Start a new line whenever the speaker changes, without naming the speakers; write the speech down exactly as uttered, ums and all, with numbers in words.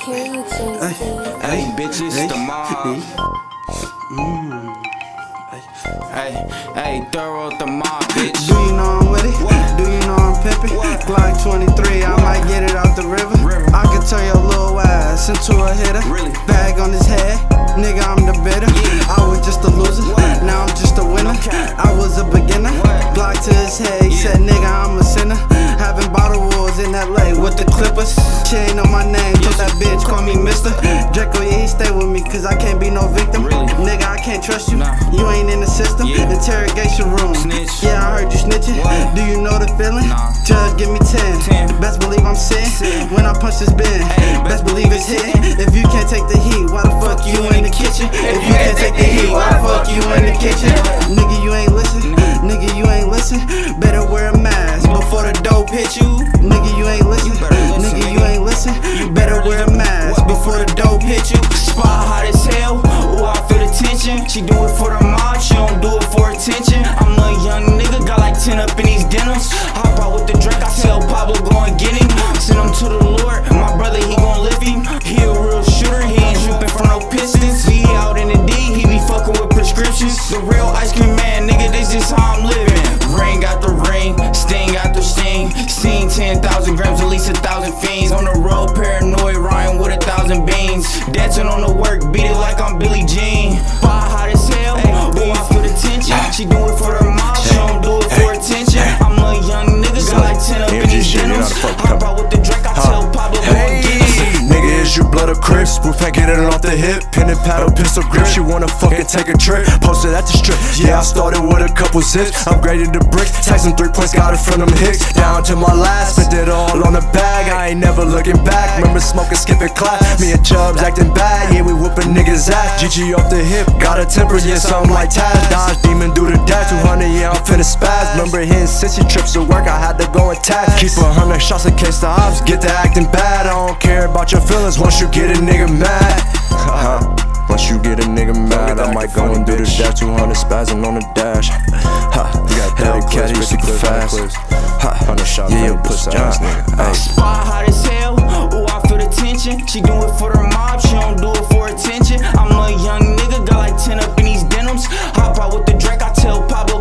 hear you, Jay-Z.
Hey, bitches, the mob. Hey, hey, thorough the mob, bitch.
Do you know I'm with it? What? Do you know I'm pimpin'? Glock twenty-three, I might get it out the river. river. I can turn your little ass into a hitter.
Really?
Bag on his head, nigga, I'm the bitter. Yeah. I was just a loser, what? Now I'm just a winner. Okay. I was a beginner. What? Glock to his head, he yeah. said, nigga, I'm a sinner. Having bottle wars in L A with the Clippers. She ain't know my name, told that bitch, call me mister. Draco, yeah, he stay with me, cause I can't be no victim.
Really?
Nigga, I can't trust you.
Nah.
You ain't in the system. Yeah. Interrogation room.
Snitch.
Yeah, I heard you snitching. What? Do you know the feeling?
Nah.
Judge, give me ten. ten. Best believe I'm sin. sin. When I punch this bin, hey, best believe it's hit. If you can't take the heat, why the fuck you in the kitchen? If you can't take the heat, why the fuck you in the kitchen? Nigga, you ain't listen. Nigga, you ain't listen. Better wear a mask before the dope hit you. Nigga, you ain't listen. Nigga, you ain't listen. Better wear a mask before the dope hit you.
Spot hot as hell. Ooh, I feel the tension. She do it for the mob, she don't do it for attention. I'm a young nigga, got like ten up in these denims. Hop out with the Drake, I tell Pablo go and get him. Send him to the Lord, my brother he gon' lift him. He a real shooter, he ain't shooting from no pistons. He out in the D, he be fucking with prescriptions. The real ice cream man, nigga, this is how I'm living. Ring got the ring, sting got the sting. Seen ten thousand grams, at least a thousand fiends. On the road, paranoid, Ryan with a thousand beans. Dancing on the work, beat it like I'm Billie Jean. Spot hot as hell, ooh, I feel the tension. She do it for the mob, she don't do it for attention. I'm a young nigga, got like ten up in these denims. Hop out with the Drake, I tell Pablo go and get him.
Nigga, is you blood or Crips? Roof ain't getting it off the hip. Pin and paddle, pistol grip. She wanna fucking take a trip. Posted at the strip. Yeah, I started with a couple zips. Upgraded the bricks. Tyson three points, got it from them hicks. Down to my last, spent it all on the bag. I ain't never looking back. Remember smoking, skipping class. Me and Chubbs acting bad. Yeah, we whooping niggas ass. G G off the hip. Got a temper, yeah, something like Taz. Dodge demon, do the dash. two hundred, yeah, I'm finna spaz. Remember hitting sixty trips to work. I had to go and tax. Keep a hundred shots in case the ops get to acting bad. I don't care about your feelings once you get a nigga mad. Uh-huh. Once you get a nigga mad, I might go and do the dash. two hundred spazzing on the dash. Ha, hell, cat, he's super fast. Ha, yeah, you push ass nigga.
Spot hot as hell, ooh, I feel the tension. She do it for the mob, she don't do it for attention. I'm a young nigga, got like ten up in these denims. Hop out with the Drake, I tell Pablo